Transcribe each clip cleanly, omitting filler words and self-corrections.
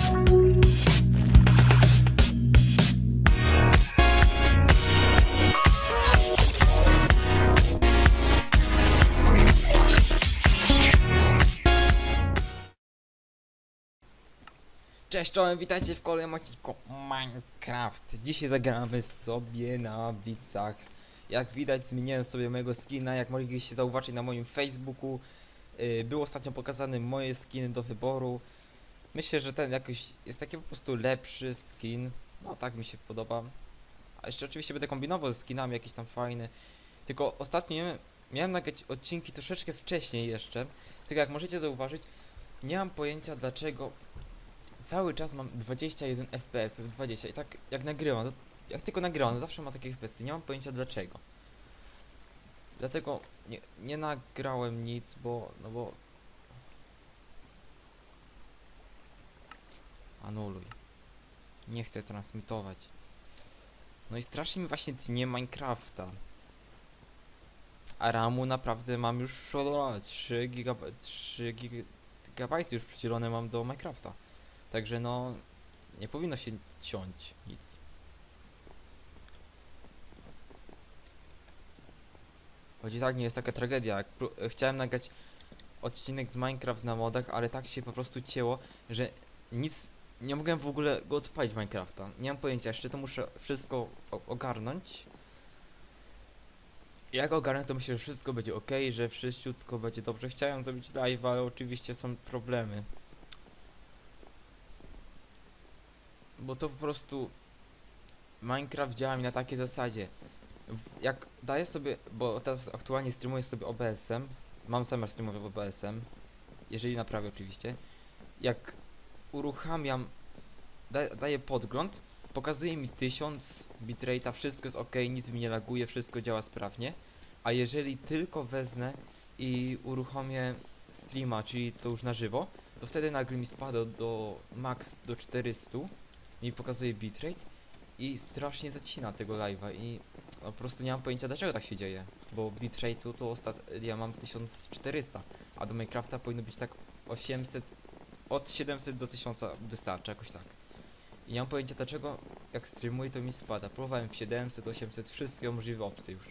Cześć, czołem, witajcie w kolejnym odcinku Minecraft. Dzisiaj zagramy sobie na Blitzach. Jak widać, zmieniłem sobie mojego skina, jak mogliście zauważyć na moim Facebooku. Był ostatnio pokazany moje skiny do wyboru. Myślę, że ten jakoś jest taki po prostu lepszy skin. No tak mi się podoba. A jeszcze oczywiście będę kombinował ze skinami jakieś tam fajne. Tylko ostatnio miałem nagrać odcinki troszeczkę wcześniej jeszcze. Tylko jak możecie zauważyć, nie mam pojęcia dlaczego cały czas mam 21 FPS, 20 i tak jak nagrywam, jak tylko nagrywam, zawsze mam takie FPS, nie mam pojęcia dlaczego. Dlatego nie nagrałem nic, bo anuluj. Nie chcę transmitować. No i strasznie mi właśnie tnie Minecrafta. A RAMu naprawdę mam już 3 GB już przydzielone mam do Minecrafta. Także no, nie powinno się ciąć nic. Choć i tak nie jest taka tragedia. Jak chciałem nagrać odcinek z Minecraft na modach, ale tak się po prostu cięło, że nic, nie mogłem w ogóle go odpalić Minecrafta. Nie mam pojęcia, jeszcze to muszę wszystko ogarnąć. Jak ogarnę, to myślę, że wszystko będzie ok, że wszyściutko będzie dobrze. Chciałem zrobić live, ale oczywiście są problemy. Bo to po prostu Minecraft działa mi na takiej zasadzie. Jak daję sobie, bo teraz aktualnie streamuję sobie OBS-em, mam zamiar streamować OBS-em, jeżeli naprawię oczywiście. Jak uruchamiam, daję podgląd, pokazuje mi 1000 bitrate'a, wszystko jest ok, nic mi nie laguje, wszystko działa sprawnie. A jeżeli tylko wezmę i uruchomię streama, czyli to już na żywo, to wtedy nagle mi spada do max do 400, mi pokazuje bitrate i strasznie zacina tego live'a i no, po prostu nie mam pojęcia dlaczego tak się dzieje, bo bitrate'u to ja mam 1400, a do Minecrafta powinno być tak 800, od 700 do 1000 wystarczy, jakoś tak. I nie mam pojęcia dlaczego, jak streamuję to mi spada. Próbowałem w 700, 800, wszystkie możliwe opcje już.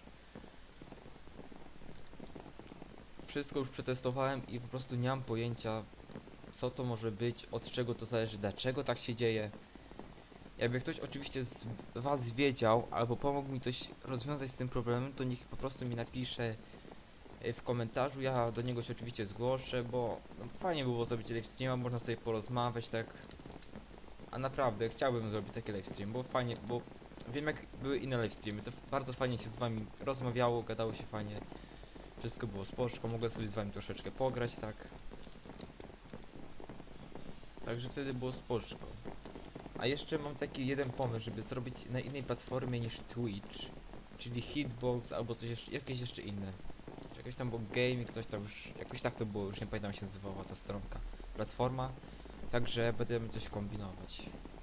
Wszystko już przetestowałem i po prostu nie mam pojęcia, co to może być, od czego to zależy, dlaczego tak się dzieje. Jakby ktoś oczywiście z was wiedział, albo pomógł mi coś rozwiązać z tym problemem, to niech po prostu mi napisze w komentarzu, ja do niego się oczywiście zgłoszę, bo no, fajnie by było zrobić live streama, można sobie porozmawiać, tak. A naprawdę, chciałbym zrobić taki live stream, bo fajnie, bo wiem jak były inne live streamy, to bardzo fajnie się z wami rozmawiało, gadało się fajnie, wszystko było spoczko, mogłem sobie z wami troszeczkę pograć, tak. Także wtedy było spoczko. A jeszcze mam taki jeden pomysł, żeby zrobić na innej platformie niż Twitch, czyli Hitbox albo coś jeszcze, jakieś jeszcze inne. Czy jakoś tam było gaming, coś tam już, jakoś tak to było, już nie pamiętam jak się nazywała ta stronka, platforma. Także będziemy coś kombinować.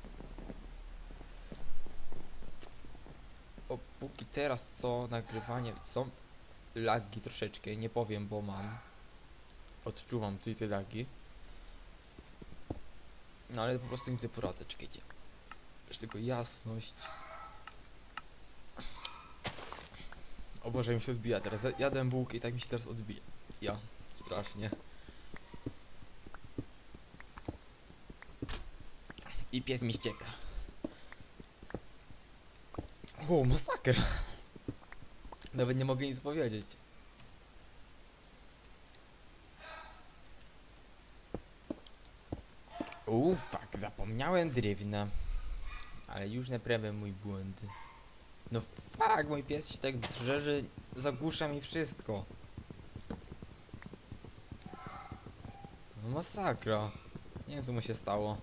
O, póki teraz co, nagrywanie, są lagi troszeczkę, nie powiem, bo mam. Odczuwam te lagi. No ale po prostu nic nie poradzę, czekajcie. Wiesz, tylko jasność. O Boże, mi się odbija teraz. Jadłem bułkę i tak mi się teraz odbija. Ja, strasznie. I pies mi ścieka. O, masakra. Nawet nie mogę nic powiedzieć. Fuck, zapomniałem drewna. Ale już naprawiam mój błąd. No fuck, mój pies się tak drze, że zagłusza mi wszystko. No masakra. Nie wiem co mu się stało.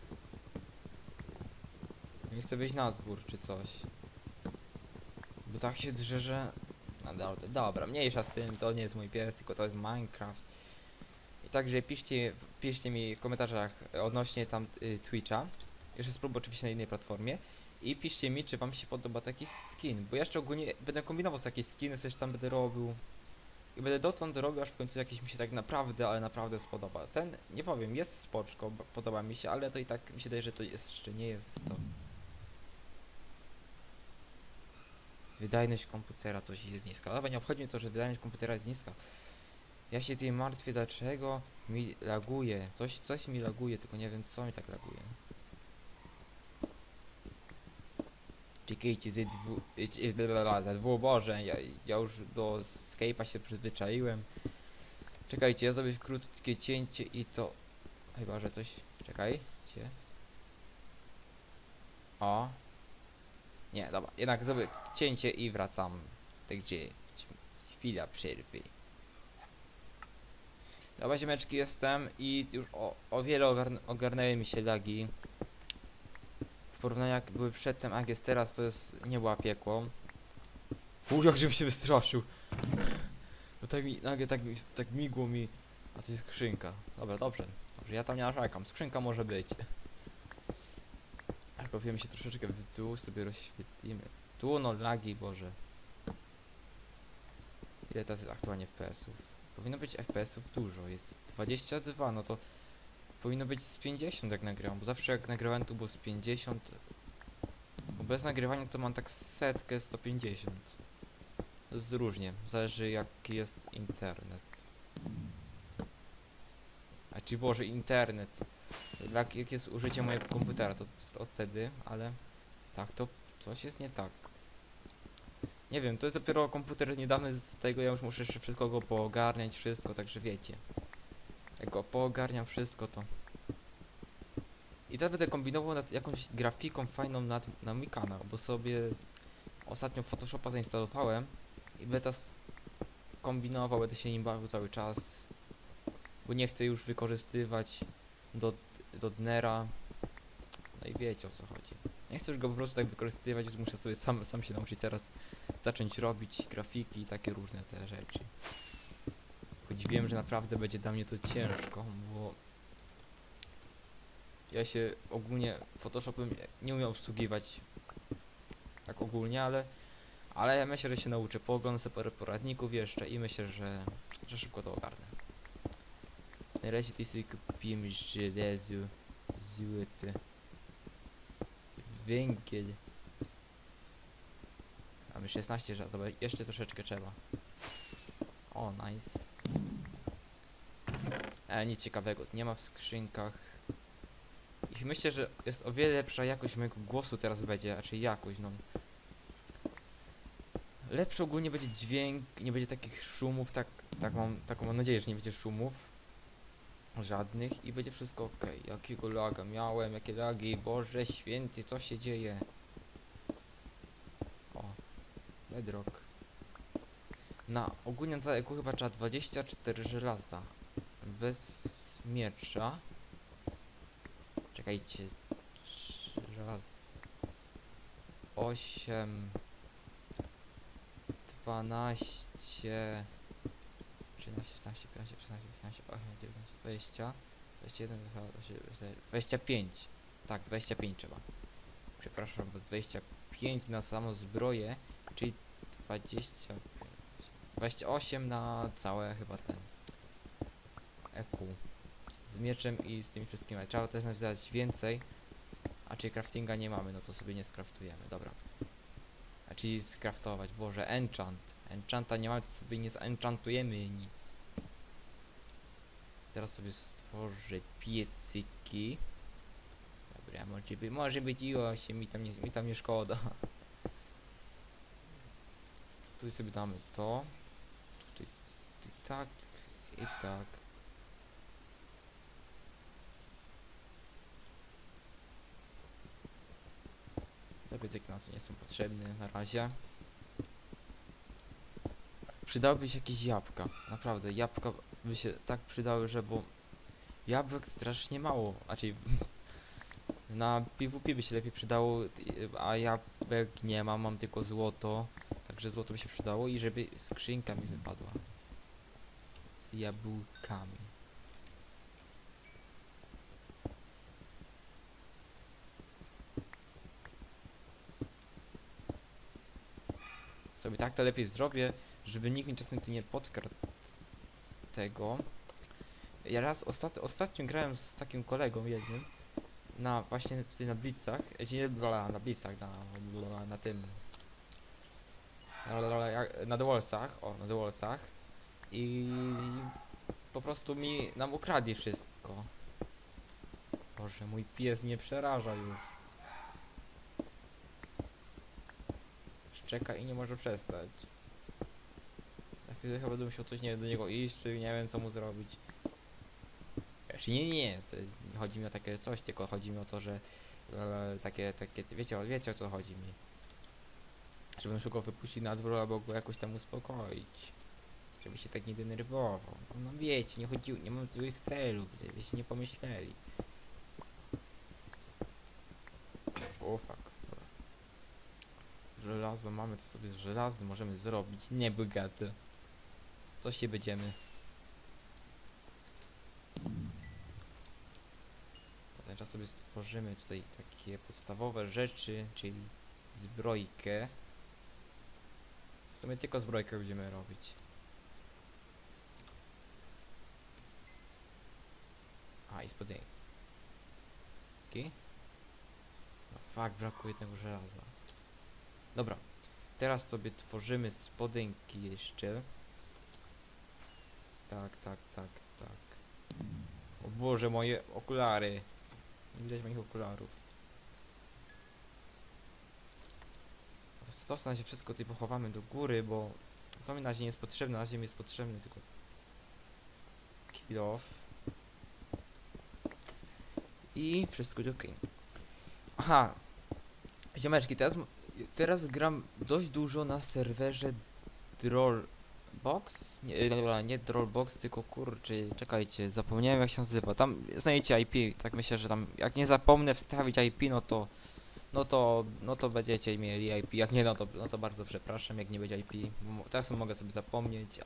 Nie chcę wyjść na dwór czy coś. Bo tak się drze, że... No dobra, mniejsza z tym, to nie jest mój pies, tylko to jest Minecraft. I także piszcie mi w komentarzach odnośnie tam Twitcha. Jeszcze spróbuję oczywiście na innej platformie. I piszcie mi, czy wam się podoba taki skin. Bo ja jeszcze ogólnie będę kombinował z takiej skiny, coś tam będę robił. i będę dotąd robił, aż w końcu jakiś mi się tak naprawdę, ale naprawdę spodoba. Ten, nie powiem, jest spoczko, podoba mi się, ale to i tak mi się wydaje, że to jeszcze nie jest to. Wydajność komputera coś jest niska. Dobra, nie obchodzi mnie to, że wydajność komputera jest niska. Ja się tym martwię, dlaczego mi laguje. Coś mi laguje, tylko nie wiem, co mi tak laguje. Czekajcie, ZW, Boże, ja już do Skype'a się przyzwyczaiłem. Czekajcie, ja zrobię krótkie cięcie i to... Chyba, że coś... Czekajcie. O. Nie, dobra, jednak zrobię cięcie i wracam. Także chwila przerwy. Dobra, ziemeczki, jestem i już o wiele ogarnęły mi się lagi. W porównaniu jak były przedtem, jak jest teraz, to jest nieba piekło. Jak żebym się wystraszył. No tak mi, nagle tak migło mi. A to jest skrzynka. Dobra, dobrze. Dobrze, ja tam nie narzekam. Skrzynka może być. Jak powiemy się troszeczkę w dół, sobie rozświetlimy. Tu no lagi, Boże. Ile teraz jest aktualnie FPS-ów? Powinno być FPS-ów dużo. Jest 22, no to powinno być z 50 jak nagrywam, bo zawsze jak nagrywałem to było z 50. Bo bez nagrywania to mam tak setkę 150. To jest różnie, zależy jaki jest internet. A czy Boże, internet. Jak jest użycie mojego komputera, to wtedy, ale tak, to coś jest nie tak. Nie wiem, to jest dopiero komputer niedawny, z tego ja już muszę jeszcze wszystko go poogarniać, wszystko, także wiecie. Jak go poogarniam wszystko, to... I teraz będę kombinował nad jakąś grafiką fajną na mój kanał, bo sobie ostatnio Photoshopa zainstalowałem i będę kombinował, będę się nim bawił cały czas, bo nie chcę już wykorzystywać do Dnera. No i wiecie, o co chodzi. Nie chcę już go po prostu tak wykorzystywać, więc muszę sobie sam się nauczyć teraz zacząć robić grafiki i takie różne te rzeczy. Choć wiem, że naprawdę będzie dla mnie to ciężko, bo ja się ogólnie Photoshopem nie umiem obsługiwać tak ogólnie, ale ja myślę, że się nauczę. Pooglądam sobie parę poradników jeszcze i myślę, że szybko to ogarnę. Na razie tutaj sobie kupiłem żelazo, złoto, węgiel. Mamy 16 żelaza, dobra, jeszcze troszeczkę trzeba. O, nice. Nic ciekawego nie ma w skrzynkach. I myślę, że jest o wiele lepsza jakość mojego głosu teraz będzie, raczej jakość, no. Lepszy ogólnie będzie dźwięk, nie będzie takich szumów, taką mam nadzieję, że nie będzie szumów. Żadnych i będzie wszystko ok. Jakiego laga miałem, jakie lagi, Boże święty, co się dzieje? O, bedrock. Ogólnie na całego chyba trzeba 24 żelaza. Bez miecza. Czekajcie. Raz. 8. 12. 13, 14, 15, 16, 17, 18, 19, 20. 21, 25. Tak, 25 trzeba. Przepraszam was, 25 na samą zbroję, czyli 25. 28 na całe chyba ten EQ. Z mieczem i z tymi wszystkimi. Ale trzeba też napisać więcej. A czyli craftinga nie mamy, no to sobie nie skraftujemy, dobra. A czyli skraftować, Boże, enchant. Enchanta nie mamy, to sobie nie zenchantujemy nic. Teraz sobie stworzę piecyki. Dobra, może być i 8, mi tam nie szkoda. Tutaj sobie damy to. Tutaj tak i tak. Te piecyki nas nie są potrzebne na razie. Przydałyby się jakieś jabłka. Naprawdę, jabłka by się tak przydały, że bo jabłek strasznie mało, na PvP by się lepiej przydało, a jabłek nie mam tylko złoto, także złoto by się przydało i żeby skrzynka mi wypadła z jabłkami. Sobie tak to lepiej zrobię, żeby nikt mi czasem tu nie podkradł tego. Ja raz ostatnio grałem z takim kolegą jednym na właśnie tutaj na Blitzach, nie na Blitzach, na tym na The Wallsach, na The Wallsach i po prostu nam ukradli wszystko. Boże, mój pies nie przeraża już. Szczeka i nie może przestać. Na chwilę chyba będę musiał coś, nie wiem, do niego iść, czy nie wiem co mu zrobić. Znaczy nie, nie chodzi mi o takie coś, tylko chodzi mi o to, że takie, wiecie o co chodzi mi. Żebym się go wypuścił na dwór albo go jakoś tam uspokoić. Żeby się tak nie denerwował. No wiecie, nie mam złych celów, żebyście nie pomyśleli. O fuck. Dobra. Żelazo mamy, to sobie z żelazem możemy zrobić. Nie bogato. Co się będziemy? W ten czas sobie stworzymy tutaj takie podstawowe rzeczy, czyli zbrojkę. W sumie tylko zbrojkę będziemy robić. A, i spodnie. Okay. No fuck, brakuje tego żelaza. Dobra. Teraz sobie tworzymy spodenki jeszcze. Tak. O Boże, moje okulary. Nie widać moich okularów. To na razie wszystko tutaj pochowamy do góry, bo to mi na razie nie jest potrzebne, na razie mi jest potrzebny tylko kill off. I wszystko ok. Aha. Ziomeczki, teraz gram dość dużo na serwerze Trollbox? Nie Trollbox, tylko kurczę, czekajcie, zapomniałem jak się nazywa. Tam znajdziecie IP, tak myślę, że tam jak nie zapomnę wstawić IP, no to będziecie mieli IP. Jak nie, no to bardzo przepraszam, jak nie będzie IP. Teraz mogę sobie zapomnieć,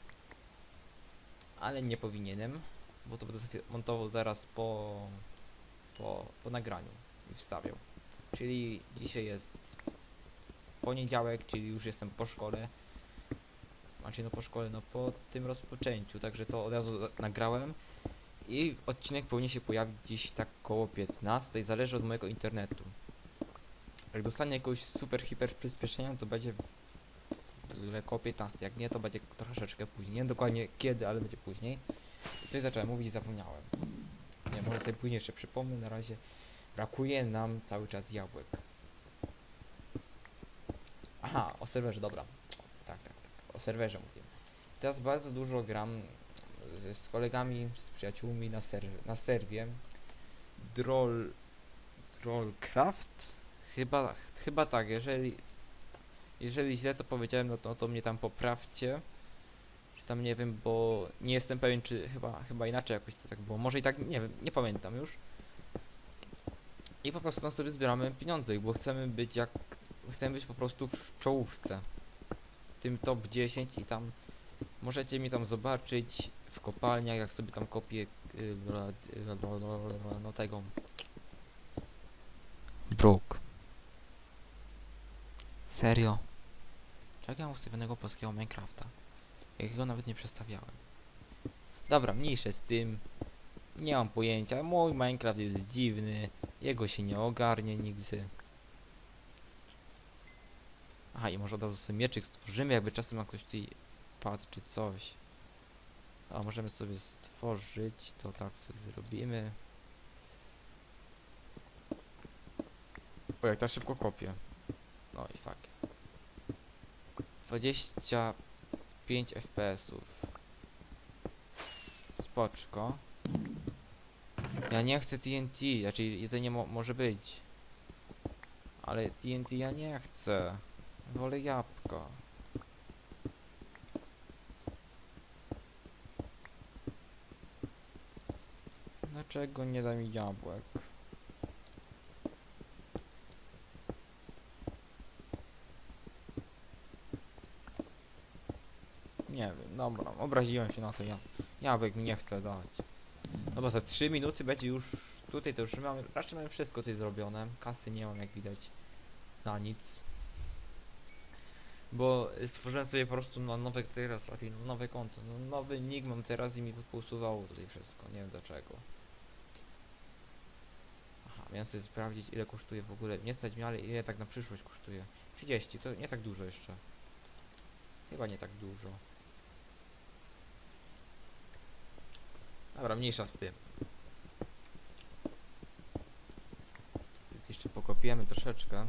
ale nie powinienem, bo to będę montował zaraz po nagraniu i wstawiał. Czyli dzisiaj jest poniedziałek, czyli już jestem po szkole. Znaczy no po szkole, no po tym rozpoczęciu, także to od razu nagrałem. I odcinek powinien się pojawić dziś tak koło 15, zależy od mojego internetu. Jak dostanie jakiegoś super hiper przyspieszenia, to będzie koło 15, jak nie, to będzie troszeczkę później. Nie wiem dokładnie kiedy, ale będzie później. Coś zacząłem mówić i zapomniałem. Nie, może sobie później jeszcze przypomnę, na razie brakuje nam cały czas jabłek. Aha, o serwerze, dobra. Tak, o serwerze mówię. Teraz bardzo dużo gram z kolegami, z przyjaciółmi na serwie Drollcraft? Chyba tak, jeżeli źle to powiedziałem, no to mnie tam poprawcie. Czy tam nie wiem, bo nie jestem pewien, czy chyba inaczej jakoś to tak było. Może i tak, nie wiem, nie pamiętam już. I po prostu tam sobie zbieramy pieniądze, bo chcemy być po prostu w czołówce. W tym top 10 i tam możecie mi tam zobaczyć w kopalniach, jak sobie tam kopię no tego Brook. Serio? Czego ja mam ustawionego polskiego Minecrafta? Jakiego nawet nie przestawiałem. Dobra, mniejsze z tym. Nie mam pojęcia. Mój Minecraft jest dziwny. Jego się nie ogarnie nigdy. Aha, i może od razu sobie mieczyk stworzymy, jakby czasem jak ktoś tutaj wpadł czy coś. A możemy sobie stworzyć, to tak sobie zrobimy. O, jak ta szybko kopię. No i fuck. 25 FPS-ów. Spoczko. Ja nie chcę TNT, znaczy jedzenie może być. Ale TNT ja nie chcę. Wolę jabłko. Dlaczego nie da mi jabłek? Nie wiem, dobra, obraziłem się na to, jabłek mi nie chce dać. Dobra, za 3 minuty będzie już tutaj, to już raczej mamy wszystko tutaj zrobione. Kasy nie mam, jak widać, na nic. Bo stworzyłem sobie po prostu na nowe teraz, nowe konto, no, nowy nick mam teraz i mi pousuwało tutaj wszystko, nie wiem dlaczego. Aha, miałem sobie sprawdzić ile kosztuje w ogóle, nie stać mnie, ale ile tak na przyszłość kosztuje. 30, to nie tak dużo jeszcze. Chyba nie tak dużo. Dobra, mniejsza z tym. Tu jeszcze pokopiemy troszeczkę.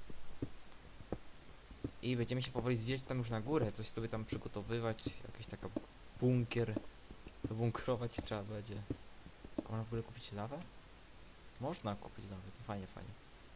I będziemy się powoli zjeść tam już na górę, coś sobie tam przygotowywać, jakiś taka bunkier. Zabunkrować trzeba będzie. A można w ogóle kupić lawę? Można kupić lawę, to fajnie, fajnie.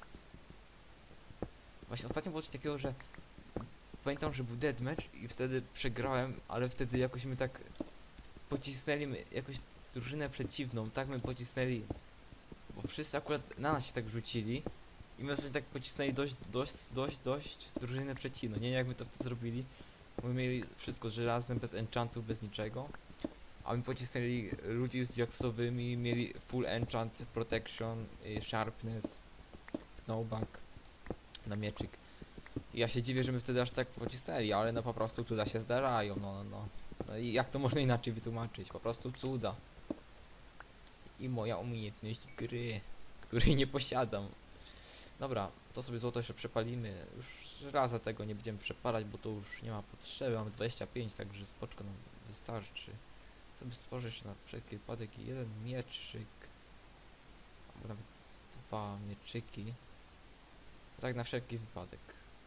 Właśnie ostatnio było coś takiego, że pamiętam, że był deathmatch i wtedy przegrałem, ale wtedy jakoś my tak pocisnęli jakoś drużynę przeciwną, tak my pocisnęli, bo wszyscy akurat na nas się tak rzucili i my sobie tak pocisnęli dość drużynę przeciwną, nie jak my to wtedy zrobili, bo my mieli wszystko żelazne, bez enchantów, bez niczego, a my pocisnęli ludzi z diaksowymi, mieli full enchant, protection, sharpness, snowbank na mieczyk. I ja się dziwię, że my wtedy aż tak pocisnęli, ale no po prostu cuda się zdarzają, no. No i jak to można inaczej wytłumaczyć? Po prostu cuda. I moja umiejętność gry, której nie posiadam. Dobra, to sobie złoto jeszcze przepalimy. Już raza tego nie będziemy przepalać, bo to już nie ma potrzeby. Mamy 25, także spoczko nam wystarczy. Sobie stworzę jeszcze na wszelki wypadek jeden mieczyk. Albo nawet dwa mieczyki. Tak na wszelki wypadek.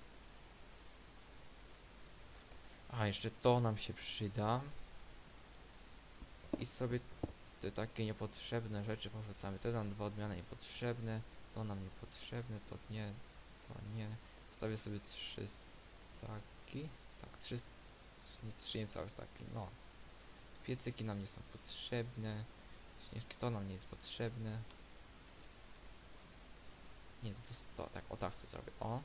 A, jeszcze to nam się przyda. I sobie te takie niepotrzebne rzeczy porzucamy. Te nam dwa odmiany niepotrzebne. To nam niepotrzebne, to nie. Stawię sobie 3 staki. Tak, 3, nie 3 niecałe staki, no. Piecyki nam nie są potrzebne. Śnieżki to nam nie jest potrzebne. Nie, to jest to, tak, o tak chcę zrobić, o.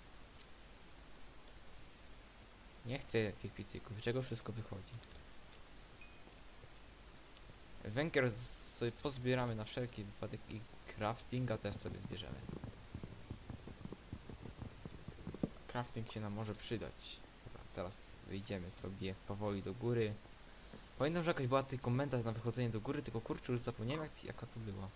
Nie chcę tych piecyków, czego wszystko wychodzi. Węgiel sobie pozbieramy na wszelki wypadek i craftinga też sobie zbierzemy. Crafting się nam może przydać. Dobra, teraz wyjdziemy sobie powoli do góry. Pamiętam, że jakaś była tutaj komentarz na wychodzenie do góry, tylko kurczę już zapomniałem jaka to była.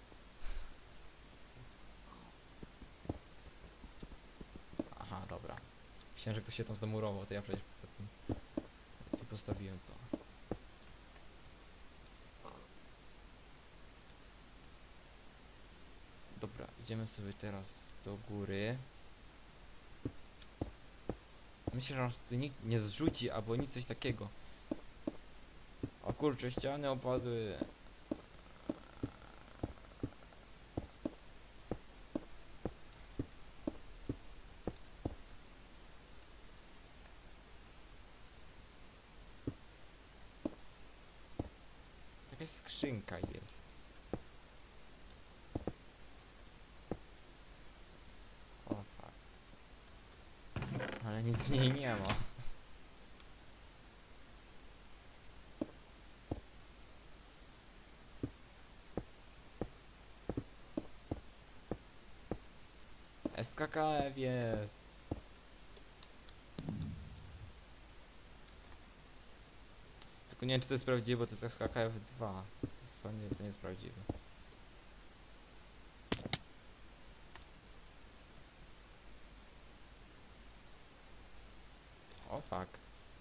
Aha, dobra. Myślałem, że ktoś się tam zamurował, to ja przecież przed tym gdzie postawiłem to. Dobra, idziemy sobie teraz do góry. Myślę, że nas tu nikt nie zrzuci, albo nic coś takiego. O kurczę, ściany opadły. Jakaś skrzynka jest. O fuck. Ale nic w niej nie ma. SKKF jest. Tylko nie wiem, czy to jest prawdziwe, bo to jest SKKF 2. To jest pewnie, to nie jest prawdziwe. O fuck.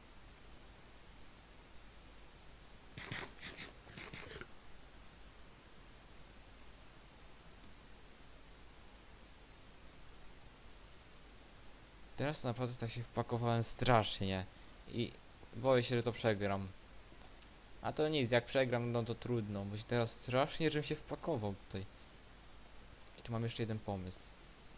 Teraz naprawdę tak się wpakowałem strasznie. I boję się, że to przegram. A to nic, jak przegram, no to trudno, bo się teraz strasznie, żebym się wpakował tutaj. I tu mam jeszcze jeden pomysł.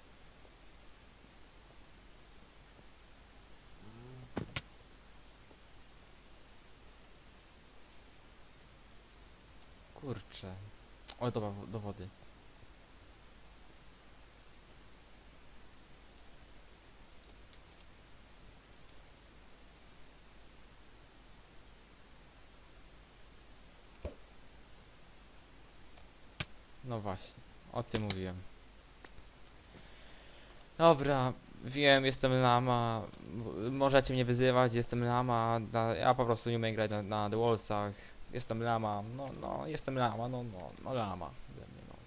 Kurczę. O, dobra, do wody. No właśnie, o tym mówiłem. Dobra, Wiem, jestem lama, możecie mnie wyzywać, jestem lama, ja po prostu nie umiem grać na The Wallsach, jestem lama, jestem lama, lama ze mnie, no.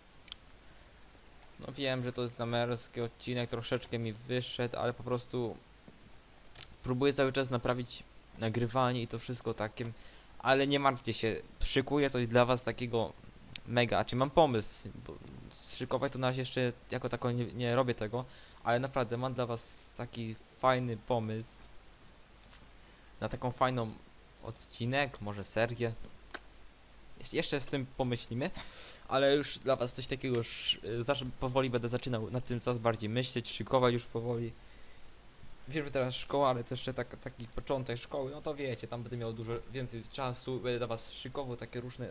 No wiem, że to jest lamerski odcinek, troszeczkę mi wyszedł, ale po prostu próbuję cały czas naprawić nagrywanie i to wszystko takim, ale nie martwcie się, szykuję coś dla was takiego mega, a czy mam pomysł, bo szykować to na razie jeszcze jako tako nie robię tego, ale naprawdę mam dla was taki fajny pomysł na taką fajną odcinek, może serię. Jeszcze z tym pomyślimy, ale już dla was coś takiego już powoli będę zaczynał nad tym coraz bardziej myśleć, szykować już powoli. Wiem, że teraz szkoła, ale to jeszcze taki początek szkoły, no to wiecie, tam będę miał dużo więcej czasu, będę dla was szykował takie różne.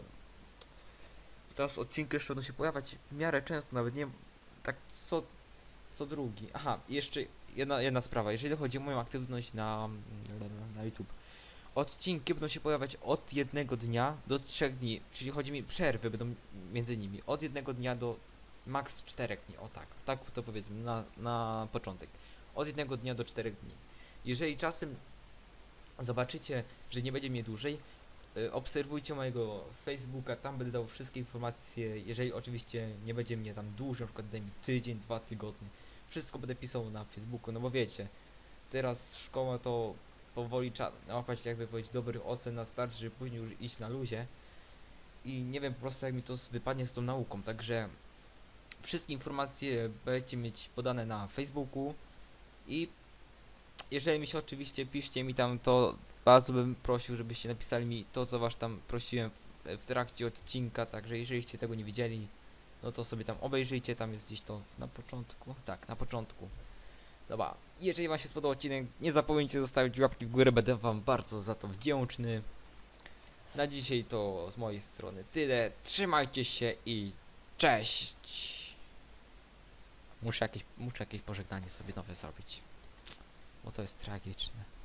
Teraz odcinki jeszcze będą się pojawiać w miarę często, nawet nie tak co drugi. Aha, i jeszcze jedna sprawa, jeżeli chodzi o moją aktywność na YouTube. Odcinki będą się pojawiać od jednego dnia do 3 dni, czyli chodzi mi przerwy będą między nimi, od jednego dnia do max 4 dni, o tak to powiedzmy na początek. Od jednego dnia do 4 dni. Jeżeli czasem zobaczycie, że nie będzie mnie dłużej, obserwujcie mojego Facebooka, tam będę dał wszystkie informacje, jeżeli oczywiście nie będzie mnie tam dłużej, na przykład daj mi tydzień, 2 tygodnie, wszystko będę pisał na Facebooku, no bo wiecie, teraz szkoła to powoli trzeba łapać, jakby powiedzieć, dobrych ocen na start, żeby później już iść na luzie i nie wiem po prostu jak mi to wypadnie z tą nauką, także wszystkie informacje będziecie mieć podane na Facebooku i jeżeli mi się oczywiście piszcie mi tam, to bardzo bym prosił, żebyście napisali mi to, co was tam prosiłem w trakcie odcinka, także jeżeliście tego nie widzieli, no to sobie tam obejrzyjcie, tam jest gdzieś to na początku, tak, na początku. Dobra, jeżeli wam się spodobał odcinek, nie zapomnijcie zostawić łapki w górę, będę wam bardzo za to wdzięczny. Na dzisiaj to z mojej strony tyle, trzymajcie się i cześć! Muszę jakieś pożegnanie sobie nowe zrobić, bo to jest tragiczne.